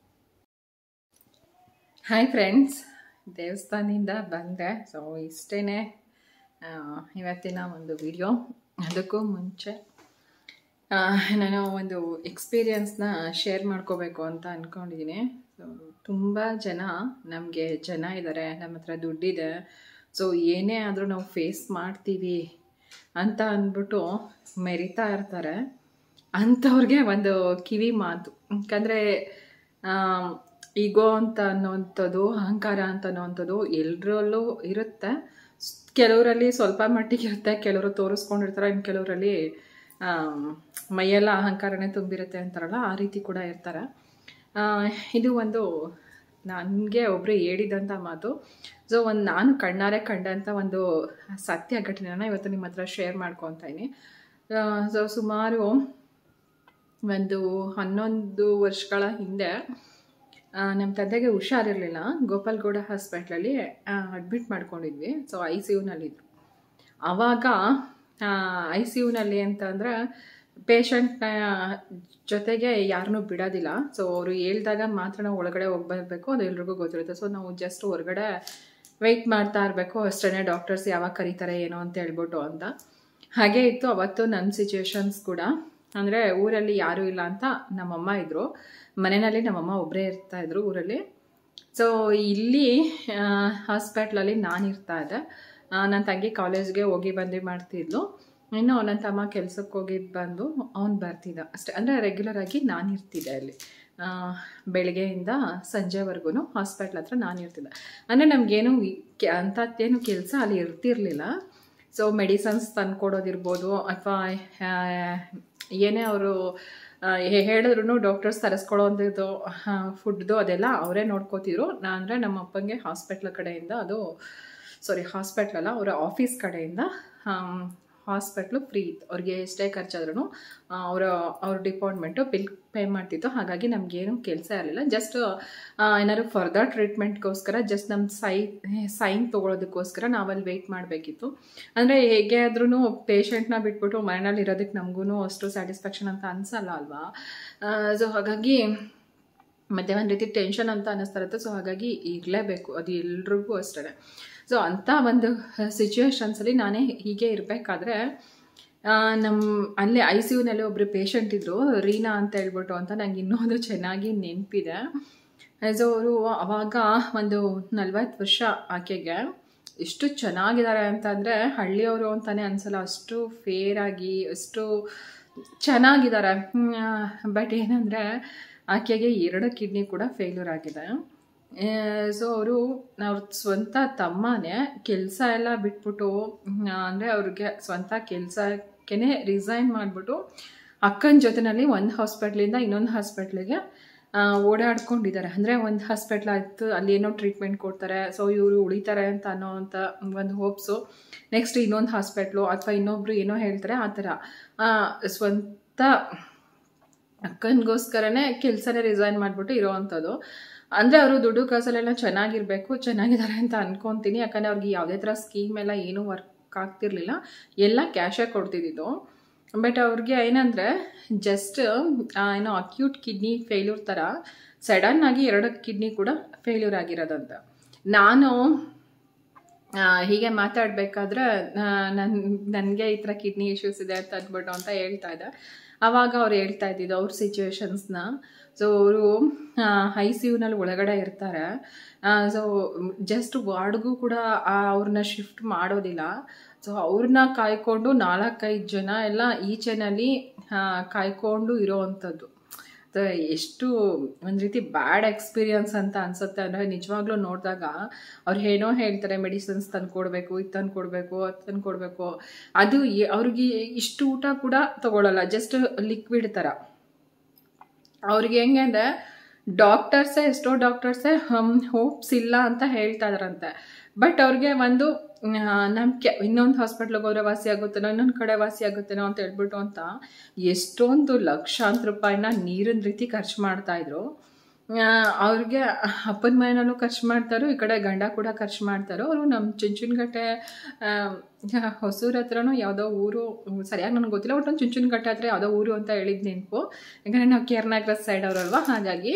ಹಾಯ್ ಫ್ರೆಂಡ್ಸ್, ದೇವಸ್ಥಾನದಿಂದ ಬಂದೆ. ಸೊ ಇಷ್ಟೇ ಇವತ್ತಿನ ಒಂದು ವಿಡಿಯೋ. ಅದಕ್ಕೂ ಮುಂಚೆ ನಾನು ಒಂದು ಎಕ್ಸ್ಪೀರಿಯನ್ಸ್ನ ಶೇರ್ ಮಾಡ್ಕೋಬೇಕು ಅಂತ ಅಂದ್ಕೊಂಡಿದ್ದೀನಿ. ಸೊ ತುಂಬ ನಮಗೆ ಜನ ಇದ್ದಾರೆ, ನಮ್ಮ ಹತ್ರ ದುಡ್ಡಿದೆ, ಸೊ ಏನೇ ಆದರೂ ನಾವು ಫೇಸ್ ಮಾಡ್ತೀವಿ ಅಂತ ಅಂದ್ಬಿಟ್ಟು ಮೆರಿತಾ ಇರ್ತಾರೆ. ಅಂಥವ್ರಿಗೆ ಒಂದು ಕಿವಿ ಮಾತು, ಯಾಕಂದರೆ ಈಗೋ ಅಂತ ಅನ್ನೋವಂಥದ್ದು, ಅಹಂಕಾರ ಅಂತ ಅನ್ನೋವಂಥದ್ದು ಎಲ್ಲರಲ್ಲೂ ಇರುತ್ತೆ. ಕೆಲವರಲ್ಲಿ ಸ್ವಲ್ಪ ಮಟ್ಟಿಗೆ ಇರುತ್ತೆ, ಕೆಲವರು ತೋರಿಸ್ಕೊಂಡಿರ್ತಾರೆ, ಇನ್ನು ಕೆಲವರಲ್ಲಿ ಮೈಯೆಲ್ಲ ಅಹಂಕಾರನೇ ತುಂಬಿರುತ್ತೆ ಅಂತಾರಲ್ಲ, ಆ ರೀತಿ ಕೂಡ ಇರ್ತಾರೆ. ಇದು ಒಂದು ನನಗೆ ಒಬ್ಬರು ಹೇಳಿದಂಥ ಮಾತು. ಸೊ ನಾನು ಕಣ್ಣಾರೆ ಕಂಡಂಥ ಒಂದು ಸತ್ಯ ಘಟನೆನ ಇವತ್ತು ನಿಮ್ಮ ಹತ್ರ ಶೇರ್ ಮಾಡ್ಕೊತಾ ಇದ್ದೀನಿ. ಸೊ ಸುಮಾರು ಒಂದು 11 ವರ್ಷಗಳ ಹಿಂದೆ ನಮ್ಮ ತಂದೆಗೆ ಹುಷಾರಿರಲಿಲ್ಲ. ಗೋಪಾಲ್ಗೌಡ ಹಾಸ್ಪಿಟ್ಲಲ್ಲಿ ಅಡ್ಮಿಟ್ ಮಾಡ್ಕೊಂಡಿದ್ವಿ. ಸೊ ICUನಲ್ಲಿದ್ದರು. ಆವಾಗ ICUನಲ್ಲಿ ಅಂತಂದರೆ ಪೇಷಂಟ್ನ ಜೊತೆಗೆ ಯಾರನ್ನೂ ಬಿಡೋದಿಲ್ಲ. ಸೊ ಅವರು ಹೇಳ್ದಾಗ ಮಾತ್ರ ನಾವು ಒಳಗಡೆ ಹೋಗ್ಬರ್ಬೇಕು, ಅದು ಎಲ್ರಿಗೂ ಗೊತ್ತಿರುತ್ತೆ. ಸೊ ನಾವು ಜಸ್ಟ್ ಹೊರಗಡೆ ವೆಯ್ಟ್ ಮಾಡ್ತಾ ಇರಬೇಕು ಅಷ್ಟೇ, ಡಾಕ್ಟರ್ಸ್ ಯಾವಾಗ ಕರೀತಾರೆ ಏನೋ ಅಂತ ಹೇಳ್ಬಿಟ್ಟು ಅಂತ. ಹಾಗೆ ಇತ್ತು ಅವತ್ತು ನನ್ನ ಸಿಚುವೇಶನ್ಸ್ ಕೂಡ. ಅಂದರೆ ಊರಲ್ಲಿ ಯಾರೂ ಇಲ್ಲ ಅಂತ ನಮ್ಮಮ್ಮ ಇದ್ದರು, ಮನೆಯಲ್ಲಿ ನಮ್ಮಮ್ಮ ಒಬ್ಬರೇ ಇರ್ತಾಯಿದ್ರು ಊರಲ್ಲಿ. ಸೊ ಇಲ್ಲಿ ಹಾಸ್ಪಿಟ್ಲಲ್ಲಿ ನಾನು ಇರ್ತಾಯಿದ್ದೆ, ನನ್ನ ತಂಗಿ ಕಾಲೇಜ್ಗೆ ಹೋಗಿ ಬಂದು ಮಾಡ್ತಿದ್ಲು. ಇನ್ನು ನನ್ನ ತಮ್ಮ ಕೆಲ್ಸಕ್ಕೆ ಹೋಗಿದ್ದು ಬಂದು ಅವ್ನು ಬರ್ತಿದ್ದ ಅಷ್ಟೇ. ಅಂದರೆ ರೆಗ್ಯುಲರ್ ಆಗಿ ನಾನು ಇರ್ತಿದ್ದೆ ಅಲ್ಲಿ, ಬೆಳಗ್ಗೆಯಿಂದ ಸಂಜೆವರೆಗೂ ಹಾಸ್ಪಿಟ್ಲ್ ಹತ್ರ ನಾನು ಇರ್ತಿದ್ದೆ. ಅಂದರೆ ನಮಗೇನು ಅಂಥದ್ದೇನು ಕೆಲಸ ಅಲ್ಲಿ ಇರ್ತಿರ್ಲಿಲ್ಲ. ಸೊ ಮೆಡಿಸನ್ಸ್ ತಂದುಕೊಡೋದಿರ್ಬೋದು ಅಥವಾ ಏನೇ ಅವರು ಹೇಳಿದ್ರು ಡಾಕ್ಟರ್ಸ್ ತರಿಸ್ಕೊಳ್ಳೋದು ಫುಡ್ದು ಅದೆಲ್ಲ ಅವರೇ ನೋಡ್ಕೋತಿದ್ರು. ಅಂದರೆ ನಮ್ಮ ಅಪ್ಪಂಗೆ ಹಾಸ್ಪಿಟ್ಲ್ ಕಡೆಯಿಂದ ಹಾಸ್ಪಿಟ್ಲಲ್ಲ, ಅವರ ಆಫೀಸ್ ಕಡೆಯಿಂದ ಹಾಸ್ಪಿಟ್ಲು ಫ್ರೀ ಇತ್ತು. ಅವ್ರಿಗೆ ಎಷ್ಟೇ ಖರ್ಚಾದ್ರೂ ಅವ್ರ ಡಿಪಾರ್ಟ್ಮೆಂಟು ಬಿಲ್ ಪೇ ಮಾಡ್ತಿತ್ತು. ಹಾಗಾಗಿ ನಮಗೇನು ಕೆಲಸ ಇರಲಿಲ್ಲ. ಜಸ್ಟ್ ಏನಾದ್ರು ಫರ್ದರ್ ಟ್ರೀಟ್ಮೆಂಟ್ಗೋಸ್ಕರ ಜಸ್ಟ್ ನಮ್ಮ ಸೈನ್ ತೊಗೊಳೋದಕ್ಕೋಸ್ಕರ ನಾವಲ್ಲಿ ವೆಯ್ಟ್ ಮಾಡಬೇಕಿತ್ತು. ಅಂದರೆ ಹೇಗೆ ಆದ್ರೂ ಪೇಷಂಟ್ನ ಬಿಟ್ಬಿಟ್ಟು ಮನೆಯಲ್ಲಿ ಇರೋದಕ್ಕೆ ನಮಗೂ ಅಷ್ಟು ಸ್ಯಾಟಿಸ್ಫ್ಯಾಕ್ಷನ್ ಅಂತ ಅನಿಸಲ್ಲ ಅಲ್ವಾ. ಸೊ ಹಾಗಾಗಿ ಮತ್ತೆ ಒಂದು ರೀತಿ ಟೆನ್ಷನ್ ಅಂತ ಅನ್ನಿಸ್ತಾ ಇರುತ್ತೆ. ಸೊ ಹಾಗಾಗಿ ಇರಲೇಬೇಕು, ಅದು ಎಲ್ರಿಗೂ ಅಷ್ಟೇ. ಸೊ ಅಂಥ ಒಂದು ಸಿಚುವೇಶನ್ಸಲ್ಲಿ ನಾನೇ ಹೀಗೆ ಇರಬೇಕಾದ್ರೆ ಅಲ್ಲೇ ICUನಲ್ಲಿ ಒಬ್ಬರು ಪೇಷಂಟ್ ಇದ್ದರು, ರೀನಾ ಅಂತ ಹೇಳ್ಬಿಟ್ಟು ಅಂತ ನಂಗೆ ಇನ್ನೊಂದು ಚೆನ್ನಾಗಿ ನೆನಪಿದೆ. ಸೊ ಅವರು ಅವಾಗ ಒಂದು 40 ವರ್ಷ ಆಕೆಗೆ. ಎಷ್ಟು ಚೆನ್ನಾಗಿದ್ದಾರೆ ಅಂತಂದರೆ ಹಳ್ಳಿಯವರು ಅಂತಲೇ ಅನಿಸಲ್ಲ, ಅಷ್ಟು ಫೇರಾಗಿ ಅಷ್ಟು ಚೆನ್ನಾಗಿದ್ದಾರೆ. ಬಟ್ ಏನಂದರೆ ಆಕೆಗೆ 2 ಕಿಡ್ನಿ ಕೂಡ ಫೇಲ್ಯೂರ್ ಆಗಿದೆ. ಸೊ ಅವ್ರ ಸ್ವಂತ ತಮ್ಮನೇ ಕೆಲಸ ಎಲ್ಲ ಬಿಟ್ಬಿಟ್ಟು, ಅಂದರೆ ಅವ್ರಿಗೆ ಸ್ವಂತ ಕೆಲಸಕ್ಕೆ ರಿಸೈನ್ ಮಾಡಿಬಿಟ್ಟು ಅಕ್ಕನ ಜೊತೆಯಲ್ಲಿ ಒಂದು ಹಾಸ್ಪಿಟ್ಲಿಂದ ಇನ್ನೊಂದು ಹಾಸ್ಪಿಟ್ಲಿಗೆ ಓಡಾಡ್ಕೊಂಡಿದ್ದಾರೆ. ಅಂದರೆ ಒಂದು ಹಾಸ್ಪಿಟ್ಲ್ ಆಯಿತು, ಅಲ್ಲಿ ಏನೋ ಟ್ರೀಟ್ಮೆಂಟ್ ಕೊಡ್ತಾರೆ, ಸೊ ಇವರು ಉಳಿತಾರೆ ಅಂತ ಅನ್ನೋವಂಥ ಒಂದು ಹೋಪ್ಸು. ನೆಕ್ಸ್ಟ್ ಇನ್ನೊಂದು ಹಾಸ್ಪಿಟ್ಲು ಅಥವಾ ಇನ್ನೊಬ್ರು ಏನೋ ಹೇಳ್ತಾರೆ, ಆ ಥರ ಸ್ವಂತ ಅಕ್ಕನಿಗೋಸ್ಕರನೇ ಕೆಲಸನೇ ರಿಸೈನ್ ಮಾಡಿಬಿಟ್ಟು ಇರೋವಂಥದ್ದು. ಅಂದರೆ ಅವರು ದುಡ್ಡು ಕಾಸಲ್ಲೆಲ್ಲ ಚೆನ್ನಾಗಿದ್ದಾರೆ ಅಂತ ಅನ್ಕೊತೀನಿ. ಯಾಕಂದರೆ ಅವ್ರಿಗೆ ಯಾವುದೇ ಥರ ಸ್ಕೀಮ್ ಎಲ್ಲ ಏನೂ ವರ್ಕ್ ಆಗ್ತಿರ್ಲಿಲ್ಲ, ಎಲ್ಲ ಕ್ಯಾಶೇ ಕೊಡ್ತಿದ್ದಿದ್ದು. ಬಟ್ ಅವ್ರಿಗೆ ಏನಂದರೆ ಜಸ್ಟ್ ಏನೋ ಅಕ್ಯೂಟ್ ಕಿಡ್ನಿ ಫೇಲ್ಯೂರ್ ಥರ ಸಡನ್ನಾಗಿ 2 ಕಿಡ್ನಿ ಕೂಡ ಫೇಲ್ಯೂರ್ ಆಗಿರೋದಂತ. ನಾನು ಹೀಗೆ ಮಾತಾಡಬೇಕಾದ್ರೆ ನನಗೆ ಈ ಥರ ಕಿಡ್ನಿ ಇಶ್ಯೂಸ್ ಇದೆ ಅಂತ ಅಂದ್ಬಿಟ್ಟು ಅಂತ ಹೇಳ್ತಾ ಇದ್ದೆ. ಆವಾಗ ಅವ್ರು ಹೇಳ್ತಾ ಇದ್ದಿದ್ದು ಅವ್ರ ಸಿಚುವೇಶನ್ಸ್ನ. ಸೊ ಅವರು ICUನಲ್ಲಿ ಒಳಗಡೆ ಇರ್ತಾರೆ. ಸೊ ಜಸ್ಟ್ ವಾರ್ಡ್ಗೂ ಕೂಡ ಅವ್ರನ್ನ ಶಿಫ್ಟ್ ಮಾಡೋದಿಲ್ಲ. ಸೊ ಅವ್ರನ್ನ ಕಾಯ್ಕೊಂಡು 4-5 ಜನ ಎಲ್ಲ ಈಚೆನಲ್ಲಿ ಕಾಯ್ಕೊಂಡು ಇರೋವಂಥದ್ದು. ಎಷ್ಟು ಒಂದು ರೀತಿ ಬ್ಯಾಡ್ ಎಕ್ಸ್ಪೀರಿಯನ್ಸ್ ಅಂತ ಅನ್ಸುತ್ತೆ. ಅಂದರೆ ನಿಜವಾಗ್ಲೂ ನೋಡಿದಾಗ ಅವ್ರು ಏನೋ ಹೇಳ್ತಾರೆ, ಮೆಡಿಸಿನ್ಸ್ ತಂದು ಕೊಡಬೇಕು, ಇದು ತಂದು ಕೊಡಬೇಕು, ಅದು ತಂದು ಕೊಡಬೇಕು. ಅದು ಅವ್ರಿಗೆ ಇಷ್ಟು ಊಟ ಕೂಡ ತಗೊಳ್ಳಲ್ಲ, ಜಸ್ಟ್ ಲಿಕ್ವಿಡ್ ಥರ. ಅವ್ರಿಗೆ ಹೆಂಗೆ ಅಂದರೆ ಎಷ್ಟೋ ಡಾಕ್ಟರ್ಸೇ ಹೋಪ್ಸ್ ಇಲ್ಲ ಅಂತ ಹೇಳ್ತಾ ಇದಾರಂತೆ. ಬಟ್ ಅವ್ರಿಗೆ ಒಂದು ನಂಬಿಕೆ, ಇನ್ನೊಂದು ಹಾಸ್ಪಿಟ್ಲಿಗೆ ಹೋದ್ರೆ ವಾಸಿ ಆಗುತ್ತೇನೋ, ಇನ್ನೊಂದು ಕಡೆ ವಾಸಿ ಆಗುತ್ತೇನೋ ಅಂತ ಹೇಳ್ಬಿಟ್ಟು ಅಂತ ಎಷ್ಟೊಂದು ಲಕ್ಷಾಂತರ ರೂಪಾಯಿನ ನೀರಿನ ರೀತಿ ಖರ್ಚು ಮಾಡ್ತಾಯಿದ್ರು. ಅವ್ರಿಗೆ ಅಪ್ಪನ ಮನೆಯಲ್ಲೂ ಖರ್ಚು ಮಾಡ್ತಾರೋ, ಈ ಕಡೆ ಗಂಡ ಕೂಡ ಖರ್ಚು ಮಾಡ್ತಾರೋ. ಅವರು ನಮ್ಮ ಚುಂಚನಕಟ್ಟೆ ಹೊಸೂರು ಹತ್ರನೋ ಯಾವುದೋ ಊರು, ಸರಿಯಾಗಿ ನನಗೆ ಗೊತ್ತಿಲ್ಲ, ಒಟ್ಟು ಒಂದು ಚುಂಚನಕಟ್ಟೆ ಹತ್ರ ಯಾವುದೋ ಊರು ಅಂತ ಹೇಳಿದ್ದು ನೆನಪು. ಯಾಕಂದರೆ ನಾವು ಕೇರ್ನಗರ ಸೈಡ್ ಅವರಲ್ವ, ಹಾಗಾಗಿ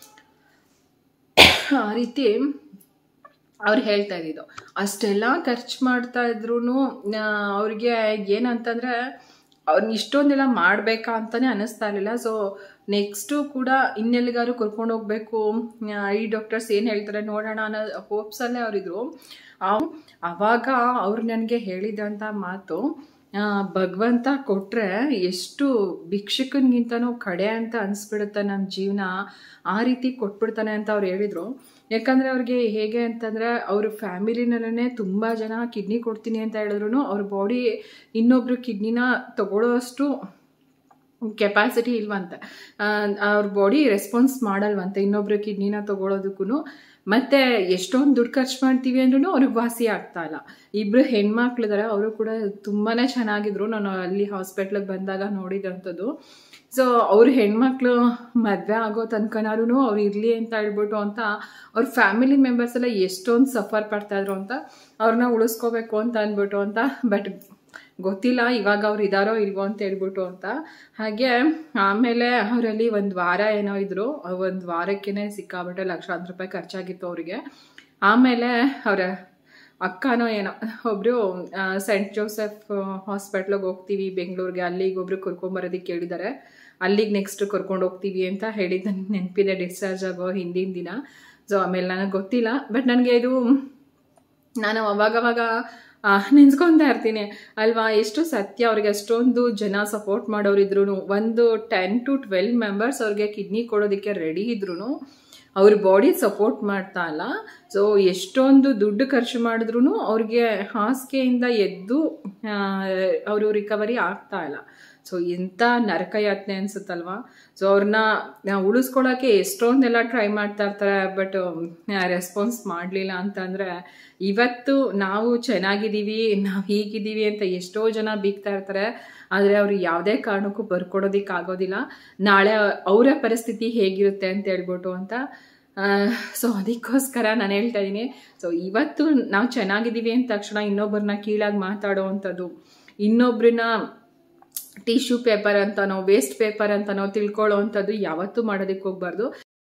ಆ ರೀತಿ ಅವ್ರು ಹೇಳ್ತಾ ಇದ್ದಿದ್ದು. ಅಷ್ಟೆಲ್ಲ ಖರ್ಚು ಮಾಡ್ತಾ ಇದ್ರು ಅವ್ರಿಗೆ ಏನಂತಂದರೆ ಅವ್ರನ್ನ ಇಷ್ಟೊಂದೆಲ್ಲ ಮಾಡಬೇಕಾ ಅಂತಲೇ ಅನ್ನಿಸ್ತಾ ಇರಲಿಲ್ಲ. ಸೊ ನೆಕ್ಸ್ಟು ಕೂಡ ಇನ್ನೆಲ್ಲಿಗಾದ್ರು ಕರ್ಕೊಂಡು ಹೋಗ್ಬೇಕು, ಈ ಡಾಕ್ಟರ್ಸ್ ಏನು ಹೇಳ್ತಾರೆ ನೋಡೋಣ ಅನ್ನೋ ಹೋಪ್ಸಲ್ಲೇ ಅವರಿದ್ರು. ಆವಾಗ ಅವ್ರು ನನಗೆ ಹೇಳಿದಂಥ ಮಾತು, ಭಗವಂತ ಕೊಟ್ಟರೆ ಎಷ್ಟು ಭಿಕ್ಷುಕನಿಗಿಂತನೂ ಕಡೆ ಅಂತ ಅನಿಸ್ಬಿಡುತ್ತೆ ನಮ್ಮ ಜೀವನ, ಆ ರೀತಿ ಕೊಟ್ಬಿಡ್ತಾನೆ ಅಂತ ಅವ್ರು ಹೇಳಿದರು. ಯಾಕಂದರೆ ಅವ್ರಿಗೆ ಹೇಗೆ ಅಂತಂದರೆ ಅವ್ರ ಫ್ಯಾಮಿಲಿನಲ್ಲೇ ತುಂಬ ಜನ ಕಿಡ್ನಿ ಕೊಡ್ತೀನಿ ಅಂತ ಹೇಳಿದ್ರು ಅವ್ರ ಬಾಡಿ ಇನ್ನೊಬ್ರು ಕಿಡ್ನಿನ ತಗೊಳ್ಳೋಷ್ಟು ಕೆಪಾಸಿಟಿ ಇಲ್ವಂತೆ. ಅವ್ರ ಬಾಡಿ ರೆಸ್ಪಾನ್ಸ್ ಮಾಡಲ್ವಂತೆ ಇನ್ನೊಬ್ರು ಕಿಡ್ನಿನ ತಗೊಳ್ಳೋದಕ್ಕೂ. ಮತ್ತು ಎಷ್ಟೊಂದು ದುಡ್ಡು ಖರ್ಚು ಮಾಡ್ತೀವಿ ಅಂದ್ರೂ ಅವ್ರಿಗೆ ವಾಸಿ ಆಗ್ತಾ ಇಲ್ಲ. 2 ಹೆಣ್ಮಕ್ಳಿದ್ದಾರೆ, ಅವರು ಕೂಡ ತುಂಬಾ ಚೆನ್ನಾಗಿದ್ರು. ನಾನು ಅಲ್ಲಿ ಹಾಸ್ಪಿಟ್ಲಿಗೆ ಬಂದಾಗ ನೋಡಿದಂಥದ್ದು. ಸೊ ಅವ್ರ ಹೆಣ್ಮಕ್ಳು ಮದುವೆ ಆಗೋ ತನಕನಾರು ಅವ್ರು ಇರಲಿ ಅಂತ ಹೇಳ್ಬಿಟ್ಟು ಅಂತ ಅವ್ರ ಫ್ಯಾಮಿಲಿ ಮೆಂಬರ್ಸ್ ಎಲ್ಲ ಎಷ್ಟೊಂದು ಸಫರ್ ಪಡ್ತಾಯಿದ್ರು ಅಂತ, ಅವ್ರನ್ನ ಉಳಿಸ್ಕೋಬೇಕು ಅಂತ ಅಂದ್ಬಿಟ್ಟು ಅಂತ. ಬಟ್ ಗೊತ್ತಿಲ್ಲ ಇವಾಗ ಅವ್ರು ಇದ್ದಾರೋ ಇಲ್ವೋ ಅಂತ ಹೇಳ್ಬಿಟ್ಟು ಅಂತ. ಹಾಗೆ ಆಮೇಲೆ ಅವರಲ್ಲಿ 1 ವಾರ ಏನೋ ಇದ್ರು, 1 ವಾರಕ್ಕೇ ಸಿಕ್ಕಾಬಿಟ್ಟೆ ಲಕ್ಷಾಂತರ ರೂಪಾಯಿ ಖರ್ಚಾಗಿತ್ತು ಅವರಿಗೆ. ಆಮೇಲೆ ಅವರ ಅಕ್ಕನೋ ಏನೋ ಒಬ್ಬರು ಸೆಂಟ್ ಜೋಸೆಫ್ ಹಾಸ್ಪಿಟ್ಲಿಗೆ ಹೋಗ್ತೀವಿ ಬೆಂಗಳೂರಿಗೆ, ಅಲ್ಲಿಗೆ ಒಬ್ರು ಕರ್ಕೊಂಬರೋದಕ್ಕೆ ಕೇಳಿದ್ದಾರೆ, ಅಲ್ಲಿಗೆ ನೆಕ್ಸ್ಟ್ ಕರ್ಕೊಂಡು ಹೋಗ್ತೀವಿ ಅಂತ ಹೇಳಿದ್ದು ನನಗೆ ನೆನಪಿದೆ, ಡಿಸ್ಚಾರ್ಜ್ ಆಗೋ ಹಿಂದಿನ ದಿನ. ಸೊ ಆಮೇಲೆ ನನಗೆ ಗೊತ್ತಿಲ್ಲ. ಬಟ್ ನನಗೆ ಇದು ನಾನು ಅವಾಗವಾಗ ನೆನ್ಸ್ಕೊತಾ ಇರ್ತೀನಿ ಅಲ್ವಾ, ಎಷ್ಟು ಸತ್ಯ. ಅವ್ರಿಗೆ ಅಷ್ಟೊಂದು ಜನ ಸಪೋರ್ಟ್ ಮಾಡೋರಿದ್ರು, ಒಂದು 10 to 12 ಮೆಂಬರ್ಸ್ ಅವ್ರಿಗೆ ಕಿಡ್ನಿ ಕೊಡೋದಕ್ಕೆ ರೆಡಿ ಇದ್ರು ಅವ್ರ ಬಾಡಿ ಸಪೋರ್ಟ್ ಮಾಡ್ತಾ ಇಲ್ಲ. ಸೊ ಎಷ್ಟೊಂದು ದುಡ್ಡು ಖರ್ಚು ಮಾಡಿದ್ರು ಅವ್ರಿಗೆ ಹಾಸಿಗೆಯಿಂದ ಎದ್ದು ಅವರು ರಿಕವರಿ ಆಗ್ತಾ ಇಲ್ಲ. ಸೊ ಇಂಥ ನರಕಯಾತನೆ ಅನ್ಸುತ್ತಲ್ವಾ. ಸೊ ಅವ್ರನ್ನ ಉಳಿಸ್ಕೊಳ್ಳೋಕೆ ಎಷ್ಟೊಂದೆಲ್ಲ ಟ್ರೈ ಮಾಡ್ತಾ ಇರ್ತಾರೆ, ಬಟ್ ರೆಸ್ಪಾನ್ಸ್ ಮಾಡಲಿಲ್ಲ ಅಂತಂದರೆ ಇವತ್ತು ನಾವು ಚೆನ್ನಾಗಿದ್ದೀವಿ, ನಾವು ಹೀಗಿದ್ದೀವಿ ಅಂತ ಎಷ್ಟೋ ಜನ ಬೀಗ್ತಾ ಇರ್ತಾರೆ. ಆದರೆ ಅವರು ಯಾವುದೇ ಕಾರಣಕ್ಕೂ ಬರ್ಕೊಡೋದಕ್ಕಾಗೋದಿಲ್ಲ, ನಾಳೆ ಅವರ ಪರಿಸ್ಥಿತಿ ಹೇಗಿರುತ್ತೆ ಅಂತ ಹೇಳ್ಬಿಟ್ಟು ಅಂತ. ಸೊ ಅದಕ್ಕೋಸ್ಕರ ನಾನು ಹೇಳ್ತಾ ಇದ್ದೀನಿ. ಸೊ ಇವತ್ತು ನಾವು ಚೆನ್ನಾಗಿದ್ದೀವಿ ಅಂದ ತಕ್ಷಣ ಇನ್ನೊಬ್ಬರನ್ನ ಕೀಳಾಗಿ ಮಾತಾಡೋ ಅಂಥದ್ದು, ಇನ್ನೊಬ್ರನ್ನ ಟಿಶ್ಯೂ ಪೇಪರ್ ಅಂತನೋ ವೇಸ್ಟ್ ಪೇಪರ್ ಅಂತನೋ ತಿಳ್ಕೊಳ್ಳೋ ಅಂಥದ್ದು ಯಾವತ್ತೂ ಮಾಡೋದಕ್ಕೆ ಹೋಗ್ಬಾರ್ದು.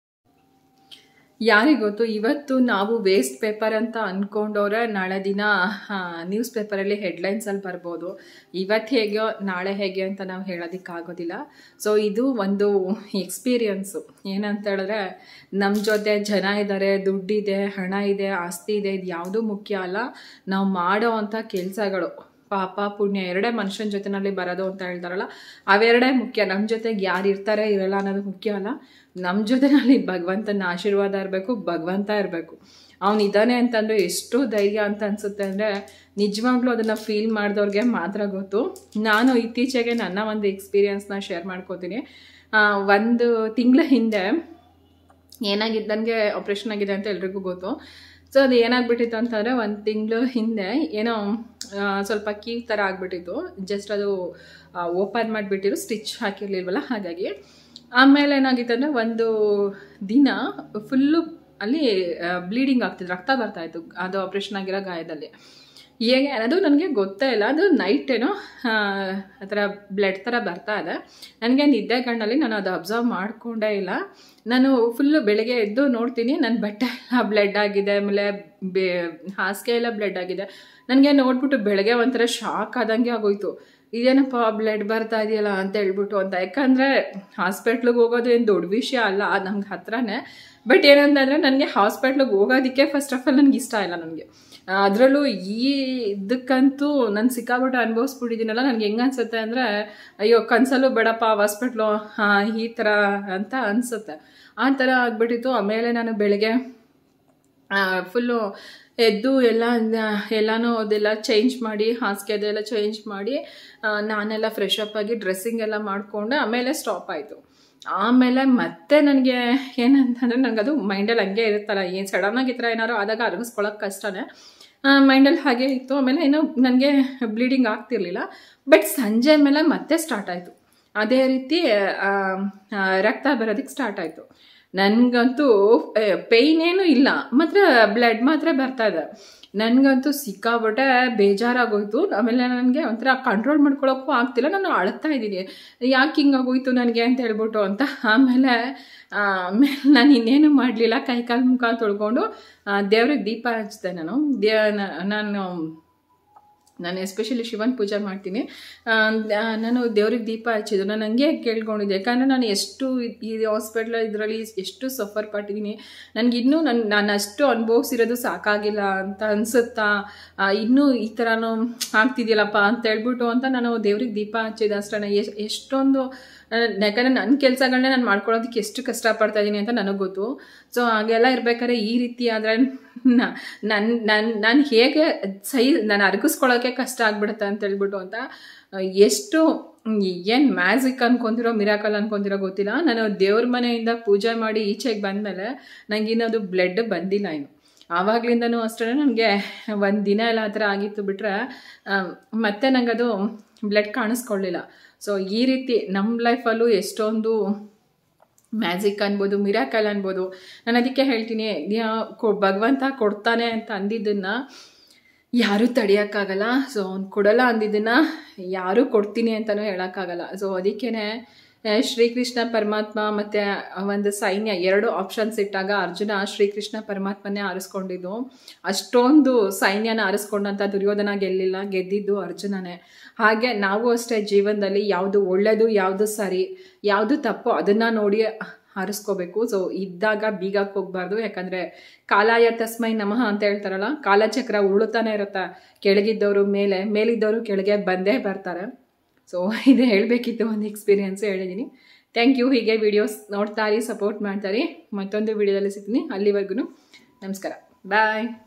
ಯಾರಿಗೊತ್ತು, ಇವತ್ತು ನಾವು ವೇಸ್ಟ್ ಪೇಪರ್ ಅಂತ ಅಂದ್ಕೊಂಡವ್ರೆ ನಾಳೆ ದಿನ ನ್ಯೂಸ್ ಪೇಪರಲ್ಲಿ ಹೆಡ್ಲೈನ್ಸಲ್ಲಿ ಬರ್ಬೋದು. ಇವತ್ತು ಹೇಗೆಯೋ ನಾಳೆ ಹೇಗೆ ಅಂತ ನಾವು ಹೇಳೋದಕ್ಕಾಗೋದಿಲ್ಲ. ಸೊ ಇದು ಒಂದು ಎಕ್ಸ್ಪೀರಿಯನ್ಸು. ಏನಂತ ಹೇಳಿದ್ರೆ, ನಮ್ಮ ಜೊತೆ ಜನ ಇದ್ದಾರೆ, ದುಡ್ಡಿದೆ, ಹಣ ಇದೆ, ಆಸ್ತಿ ಇದೆ, ಇದು ಯಾವುದೂ ಮುಖ್ಯ ಅಲ್ಲ. ನಾವು ಮಾಡೋ ಅಂಥ ಕೆಲಸಗಳು, ಪಾಪ ಪುಣ್ಯ ಎರಡೇ ಮನುಷ್ಯನ ಜೊತೆನಲ್ಲಿ ಬರೋದು ಅಂತ ಹೇಳ್ತಾರಲ್ಲ, ಅವೆರಡೇ ಮುಖ್ಯ. ನಮ್ಮ ಜೊತೆಗೆ ಯಾರು ಇರ್ತಾರೆ ಇರಲ್ಲ ಅನ್ನೋದು ಮುಖ್ಯ ಅಲ್ಲ. ನಮ್ಮ ಜೊತೆನಲ್ಲಿ ಭಗವಂತನ ಆಶೀರ್ವಾದ ಇರಬೇಕು, ಭಗವಂತ ಇರಬೇಕು. ಅವನಿದ್ದಾನೆ ಅಂತಂದರೆ ಎಷ್ಟು ಧೈರ್ಯ ಅಂತ ಅನಿಸುತ್ತೆ ಅಂದರೆ, ನಿಜವಾಗ್ಲೂ ಅದನ್ನು ಫೀಲ್ ಮಾಡಿದವ್ರಿಗೆ ಮಾತ್ರ ಗೊತ್ತು. ನಾನು ಇತ್ತೀಚೆಗೆ ನನ್ನ ಒಂದು ಎಕ್ಸ್ಪೀರಿಯನ್ಸ್ನ ಶೇರ್ ಮಾಡ್ಕೋತೀನಿ. 1 ತಿಂಗಳ ಹಿಂದೆ ಏನಾಗಿದೆ, ನನಗೆ ಆಪ್ರೇಷನ್ ಆಗಿದೆ ಅಂತ ಎಲ್ರಿಗೂ ಗೊತ್ತು. ಸೊ ಅದು ಏನಾಗ್ಬಿಟ್ಟಿತ್ತು ಅಂತಂದರೆ, 1 ತಿಂಗಳು ಹಿಂದೆ ಏನೋ ಸ್ವಲ್ಪ ಕೀವ್ ಥರ ಆಗಿಬಿಟ್ಟಿತ್ತು. ಜಸ್ಟ್ ಅದು ಓಪನ್ ಮಾಡಿಬಿಟ್ಟಿರು, ಸ್ಟಿಚ್ ಹಾಕಿರ್ಲಿಲ್ವಲ್ಲ, ಹಾಗಾಗಿ. ಆಮೇಲೆ ಏನಾಗಿತ್ತು ಅಂದರೆ, ಒಂದು ದಿನ ಫುಲ್ಲು ಅಲ್ಲಿ ಬ್ಲೀಡಿಂಗ್ ಆಗ್ತಿತ್ತು, ರಕ್ತ ಬರ್ತಾಯಿತ್ತು ಅದು ಆಪ್ರೇಷನ್ ಆಗಿರೋ ಗಾಯದಲ್ಲಿ. ಹೇಗೆ ಅನ್ನೋದು ನನಗೆ ಗೊತ್ತೇ ಇಲ್ಲ. ಅದು ನೈಟ್ ಏನೋ ಆ ಥರ ಬ್ಲಡ್ ಥರ ಬರ್ತಾ ಇದೆ. ನನಗೆ ನಿದ್ದೆ ಕಣ್ಣಲ್ಲಿ ನಾನು ಅದು ಅಬ್ಸರ್ವ್ ಮಾಡಿಕೊಂಡೇ ಇಲ್ಲ. ನಾನು ಫುಲ್ಲು ಬೆಳಗ್ಗೆ ಎದ್ದು ನೋಡ್ತೀನಿ, ನನ್ನ ಬಟ್ಟೆ ಎಲ್ಲ ಬ್ಲಡ್ ಆಗಿದೆ, ಆಮೇಲೆ ಹಾಸಿಗೆ ಎಲ್ಲ ಬ್ಲಡ್ ಆಗಿದೆ. ನನಗೆ ನೋಡ್ಬಿಟ್ಟು ಬೆಳಗ್ಗೆ ಒಂಥರ ಶಾಕ್ ಆದಂಗೆ ಆಗೋಯ್ತು. ಇದೇನಪ್ಪ ಬ್ಲಡ್ ಬರ್ತಾ ಇದೆಯಲ್ಲ ಅಂತ ಹೇಳ್ಬಿಟ್ಟು ಅಂತ. ಯಾಕಂದರೆ ಹಾಸ್ಪಿಟ್ಲಿಗೆ ಹೋಗೋದು ಏನು ದೊಡ್ಡ ವಿಷಯ ಅಲ್ಲ, ನಮ್ಗೆ ಹತ್ರನೇ. ಬಟ್ ಏನಂತಂದರೆ, ನನಗೆ ಹಾಸ್ಪಿಟ್ಲಿಗೆ ಹೋಗೋದಕ್ಕೆ ಫಸ್ಟ್ ಆಫ್ ಆಲ್ ನನಗೆ ಇಷ್ಟ ಇಲ್ಲ. ನನಗೆ ಅದರಲ್ಲೂ ಇದಕ್ಕಂತೂ ನಾನು ಸಿಕ್ಕಾಬಿಟ್ಟು ಅನುಭವಿಸ್ಬಿಟ್ಟಿದ್ದೀನಲ್ಲ, ನನಗೆ ಹೆಂಗೆ ಅನ್ಸುತ್ತೆ ಅಂದರೆ, ಅಯ್ಯೋ ಕನ್ಸಲ್ಲೂ ಬೇಡಪ್ಪ ಹಾಸ್ಪಿಟ್ಲು ಈ ಥರ ಅಂತ ಅನಿಸುತ್ತೆ. ಆ ಥರ ಆಗಿಬಿಟ್ಟಿತ್ತು. ಆಮೇಲೆ ನಾನು ಬೆಳಗ್ಗೆ ಫುಲ್ಲು ಎದ್ದು ಎಲ್ಲನೂ ಅದೆಲ್ಲ ಚೇಂಜ್ ಮಾಡಿ, ಹಾಸಿಗೆ ಅದೆಲ್ಲ ಚೇಂಜ್ ಮಾಡಿ, ನಾನೆಲ್ಲ ಫ್ರೆಶ್ ಅಪ್ ಆಗಿ ಡ್ರೆಸ್ಸಿಂಗ್ ಎಲ್ಲ ಮಾಡಿಕೊಂಡು ಆಮೇಲೆ ಸ್ಟಾಪ್ ಆಯಿತು. ಆಮೇಲೆ ಮತ್ತೆ ನನಗೆ ಏನಂತಂದರೆ, ನನಗದು ಮೈಂಡಲ್ಲಿ ಹಂಗೆ ಇರುತ್ತಲ್ಲ, ಏನು ಸಡನ್ನಾಗಿ ಈ ಥರ ಏನಾದ್ರು ಆದಾಗ ಅರಗಿಸ್ಕೊಳ್ಳೋಕೆ ಕಷ್ಟನೇ, ಮೈಂಡಲ್ಲಿ ಹಾಗೆ ಇತ್ತು. ಆಮೇಲೆ ಏನೋ ನನಗೆ ಬ್ಲೀಡಿಂಗ್ ಆಗ್ತಿರ್ಲಿಲ್ಲ. ಬಟ್ ಸಂಜೆ ಮೇಲೆ ಮತ್ತೆ ಸ್ಟಾರ್ಟ್ ಆಯಿತು. ಅದೇ ರೀತಿ ರಕ್ತ ಬರೋದಕ್ಕೆ ಸ್ಟಾರ್ಟ್ ಆಯಿತು. ನನಗಂತೂ ಪೇಯ್ನ್ ಏನೂ ಇಲ್ಲ, ಮಾತ್ರ ಬ್ಲಡ್ ಮಾತ್ರ ಬರ್ತಾ ಇದೆ. ನನಗಂತೂ ಸಿಕ್ಕಾಬಿಟ್ಟೆ ಬೇಜಾರಾಗೋಯ್ತು. ಆಮೇಲೆ ನನಗೆ ಒಂಥರ ಕಂಟ್ರೋಲ್ ಮಾಡ್ಕೊಳ್ಳೋಕ್ಕೂ ಆಗ್ತಿಲ್ಲ. ನಾನು ಅಳ್ತಾ ಇದ್ದೀನಿ, ಯಾಕೆ ಹಿಂಗಾಗೋಯ್ತು ನನಗೆ ಅಂತ ಹೇಳ್ಬಿಟ್ಟು ಅಂತ. ಆಮೇಲೆ ನಾನು ಇನ್ನೇನು ಮಾಡಲಿಲ್ಲ, ಕೈ ಕಾಲು ಮುಖ ತೊಳ್ಕೊಂಡು ದೇವ್ರಿಗೆ ದೀಪ ಹಚ್ಚಿದೆ. ನಾನು ಎಸ್ಪೆಷಲಿ ಶಿವನ ಪೂಜೆ ಮಾಡ್ತೀನಿ. ನಾನು ದೇವ್ರಿಗೆ ದೀಪ ಹಚ್ಚಿದ್ದು ನಾನು ಹಂಗೆ ಕೇಳ್ಕೊಂಡಿದ್ದೆ. ಯಾಕಂದರೆ ನಾನು ಎಷ್ಟು ಈ ಹಾಸ್ಪಿಟ್ಲ್ ಇದರಲ್ಲಿ ಎಷ್ಟು ಸಫರ್ ಪಟ್ಟಿದ್ದೀನಿ. ನನಗಿನ್ನೂ ನಾನು ಅಷ್ಟು ಅನುಭವಿಸಿರೋದು ಸಾಕಾಗಿಲ್ಲ ಅಂತ ಅನಿಸುತ್ತಾ, ಇನ್ನೂ ಈ ಥರನೂ ಆಗ್ತಿದೆಯಲ್ಲಪ್ಪ ಅಂತ ಹೇಳ್ಬಿಟ್ಟು ಅಂತ ನಾನು ದೇವ್ರಿಗೆ ದೀಪ ಹಚ್ಚಿದೆ ಅಷ್ಟೇ. ಎಷ್ಟೊಂದು, ಯಾಕಂದರೆ ನನ್ನ ಕೆಲಸಗಳನ್ನೇ ನಾನು ಮಾಡ್ಕೊಳ್ಳೋದಕ್ಕೆ ಎಷ್ಟು ಕಷ್ಟಪಡ್ತಾ ಇದ್ದೀನಿ ಅಂತ ನನಗೆ ಗೊತ್ತು. ಸೊ ಹಾಗೆಲ್ಲ ಇರ್ಬೇಕಾದ್ರೆ ಈ ರೀತಿ ಆದರೆ ನಾನು ಹೇಗೆ ನಾನು ಅರಗಿಸ್ಕೊಳ್ಳೋಕ್ಕೆ ಕಷ್ಟ ಆಗ್ಬಿಡುತ್ತೆ ಅಂತ ಹೇಳ್ಬಿಟ್ಟು ಅಂತ. ಎಷ್ಟು ಏನು ಮ್ಯಾಜಿಕ್ ಅನ್ಕೊಂತಿರೋ, ಮಿರಾಕಲ್ ಅನ್ಕೊಂತಿರೋ ಗೊತ್ತಿಲ್ಲ. ನಾನು ದೇವ್ರ ಮನೆಯಿಂದ ಪೂಜೆ ಮಾಡಿ ಈಚೆಗೆ ಬಂದಮೇಲೆ ನನಗಿನ್ನದು ಬ್ಲಡ್ ಬಂದಿಲ್ಲ ಇನ್ನು. ಆವಾಗಲಿಂದನೂ ಅಷ್ಟೇ ನನಗೆ 1 ದಿನ ಎಲ್ಲ ಆ ಥರ ಆಗಿತ್ತು ಬಿಟ್ಟರೆ ಮತ್ತೆ ನನಗದು ಬ್ಲಡ್ ಕಾಣಿಸ್ಕೊಳ್ಳಿಲ್ಲ. ಸೊ ಈ ರೀತಿ ನಮ್ಮ ಲೈಫಲ್ಲೂ ಎಷ್ಟೊಂದು ಮ್ಯಾಜಿಕ್ ಅನ್ಬೋದು, ಮಿರಾಕಲ್ ಅನ್ಬೋದು. ನಾನು ಅದಕ್ಕೆ ಹೇಳ್ತೀನಿ, ಭಗವಂತ ಕೊಡ್ತಾನೆ ಅಂತ ಅಂದಿದ್ದನ್ನು ಯಾರೂ ತಡೆಯೋಕ್ಕಾಗಲ್ಲ. ಸೊ ಅವ್ನು ಕೊಡಲ್ಲ ಅಂದಿದ್ದನ್ನು ಯಾರೂ ಕೊಡ್ತೀನಿ ಅಂತಲೂ ಹೇಳೋಕ್ಕಾಗಲ್ಲ. ಸೊ ಅದಕ್ಕೇ ಶ್ರೀಕೃಷ್ಣ ಪರಮಾತ್ಮ ಮತ್ತು ಒಂದು ಸೈನ್ಯ 2 ಆಪ್ಷನ್ಸ್ ಇಟ್ಟಾಗ ಅರ್ಜುನ ಶ್ರೀಕೃಷ್ಣ ಪರಮಾತ್ಮನೇ ಆರಿಸ್ಕೊಂಡಿದ್ದು. ಅಷ್ಟೊಂದು ಸೈನ್ಯನ ಆರಿಸ್ಕೊಂಡಂಥ ದುರ್ಯೋಧನ ಗೆಲ್ಲಿಲ್ಲ, ಗೆದ್ದಿದ್ದು ಅರ್ಜುನನೇ. ಹಾಗೆ ನಾವು ಅಷ್ಟೇ ಜೀವನದಲ್ಲಿ ಯಾವುದು ಒಳ್ಳೆಯದು, ಯಾವುದು ಸರಿ, ಯಾವುದು ತಪ್ಪು ಅದನ್ನು ನೋಡಿ ಹಾರಿಸ್ಕೋಬೇಕು. ಸೊ ಇದ್ದಾಗ ಬೀಗಕ್ಕೆ ಹೋಗ್ಬಾರ್ದು, ಯಾಕಂದರೆ ಕಾಲಾಯ ತಸ್ಮೈ ನಮಃ ಅಂತ ಹೇಳ್ತಾರಲ್ಲ, ಕಾಲಚಕ್ರ ಉರುಳುತ್ತಾನೆ ಇರುತ್ತೆ, ಕೆಳಗಿದ್ದವರು ಮೇಲೆ, ಮೇಲಿದ್ದವರು ಕೆಳಗೆ ಬಂದೇ ಬರ್ತಾರೆ. ಸೊ ಇದು ಹೇಳಬೇಕಿತ್ತು, ಒಂದು ಎಕ್ಸ್ಪೀರಿಯನ್ಸ್ ಹೇಳಿದ್ದೀನಿ. Thank you. ಹೀಗೆ ವಿಡಿಯೋಸ್ ನೋಡ್ತಾರಿ, ಸಪೋರ್ಟ್ ಮಾಡ್ತಾರಿ. ಮತ್ತೊಂದು ವಿಡಿಯೋದಲ್ಲಿ ಸಿಗ್ತೀನಿ. ಅಲ್ಲಿವರೆಗೂ ನಮಸ್ಕಾರ, ಬಾಯ್.